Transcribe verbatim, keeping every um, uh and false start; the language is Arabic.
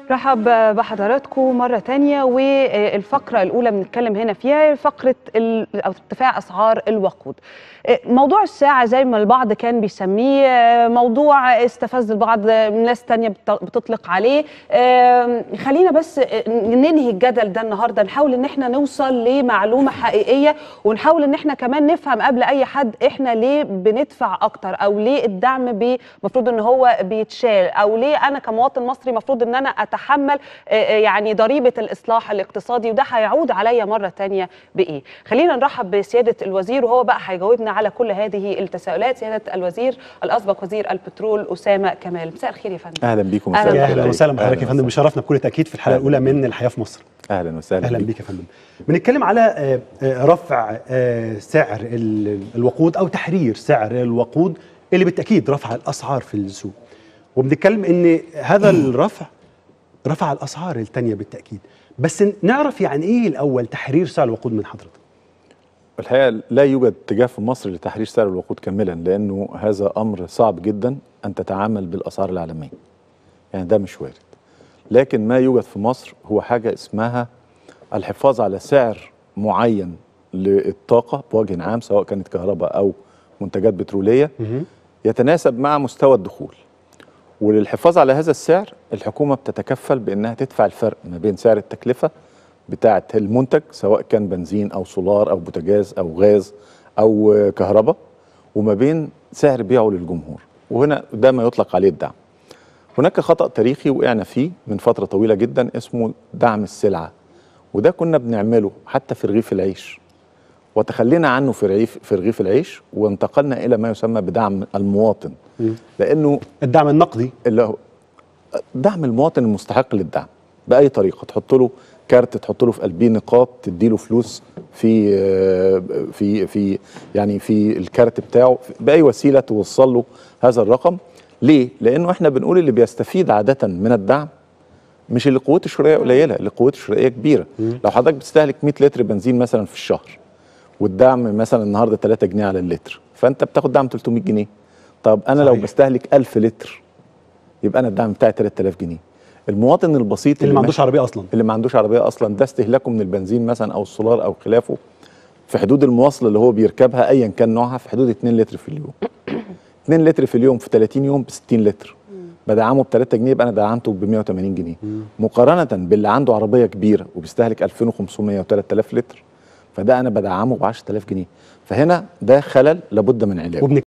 رحب بحضراتكم مرة تانية. والفقرة الأولى بنتكلم هنا فيها فقرة أو ارتفاع أسعار الوقود. موضوع الساعة زي ما البعض كان بيسميه موضوع استفز البعض، ناس تانية بتطلق عليه. خلينا بس ننهي الجدل ده النهاردة، نحاول ان احنا نوصل لمعلومة حقيقية، ونحاول ان احنا كمان نفهم قبل اي حد احنا ليه بندفع اكتر، او ليه الدعم المفروض ان هو بيتشال، او ليه انا كمواطن مصري مفروض ان انا اتحمل يعني ضريبة الاصلاح الاقتصادي، وده هيعود عليا مرة تانية بايه. خلينا نرحب بسيادة الوزير وهو بقى هيجاوبنا على كل هذه التساؤلات. سيادة الوزير الاسبق وزير البترول اسامة كمال، مساء الخير يا فندم. اهلا بيكم. اهلا, أهلا وسهلا بحضرتك يا فندم، بشرفنا بكل تاكيد في الحلقه الاولى من الحياه في مصر. اهلا وسهلا اهلا بيك يا فندم. بنتكلم على رفع سعر الوقود او تحرير سعر الوقود اللي بالتاكيد رفع الاسعار في السوق، وبنتكلم ان هذا الرفع رفع الاسعار الثانيه بالتاكيد. بس نعرف يعني ايه الاول تحرير سعر الوقود من حضرتك؟ الحقيقه لا يوجد اتجاه في مصر لتحرير سعر الوقود كاملا، لانه هذا امر صعب جدا ان تتعامل بالاسعار العالميه، يعني ده مش وارد. لكن ما يوجد في مصر هو حاجه اسمها الحفاظ على سعر معين للطاقه بوجه عام، سواء كانت كهرباء او منتجات بتروليه، يتناسب مع مستوى الدخول. وللحفاظ على هذا السعر الحكومه بتتكفل بانها تدفع الفرق ما بين سعر التكلفه بتاعه المنتج، سواء كان بنزين او سولار او بوتاجاز او غاز او كهرباء، وما بين سعر بيعه للجمهور. وهنا ده ما يطلق عليه الدعم. هناك خطأ تاريخي وقعنا فيه من فترة طويلة جدا اسمه دعم السلعة، وده كنا بنعمله حتى في رغيف العيش، وتخلينا عنه في رغيف في رغيف العيش، وانتقلنا إلى ما يسمى بدعم المواطن. م. لأنه الدعم النقدي اللي هو دعم المواطن المستحق للدعم بأي طريقة، تحط له كارت، تحط له في قلبيه نقاط، تدي له فلوس في في في يعني في الكارت بتاعه، بأي وسيلة توصل له هذا الرقم. ليه؟ لأنه احنا بنقول اللي بيستفيد عادة من الدعم مش اللي قوته الشرائية قليلة، اللي قوته الشرائية كبيرة. م. لو حضرتك بتستهلك مية لتر بنزين مثلا في الشهر، والدعم مثلا النهارده تلاتة جنيه على اللتر، فأنت بتاخد دعم تلتمية جنيه. طب أنا صحيح. لو بستهلك ألف لتر يبقى أنا الدعم بتاعي تلات آلاف جنيه. المواطن البسيط اللي, اللي ما عندوش عربية أصلا اللي ما عندوش عربية أصلا ده استهلاكه من البنزين مثلا أو السولار أو خلافه في حدود المواصلة اللي هو بيركبها أيا كان نوعها في حدود اتنين لتر في اليوم. اتنين لتر في اليوم في تلاتين يوم ب ستين لتر، بدعمه ب تلاتة جنيه، يبقى انا دعمته ب مية وتمانين جنيه. مم. مقارنه باللي عنده عربيه كبيره وبيستهلك ألفين وخمسمية وتلات آلاف لتر، فده انا بدعمه ب عشرة آلاف جنيه. فهنا ده خلل لابد من علاجه.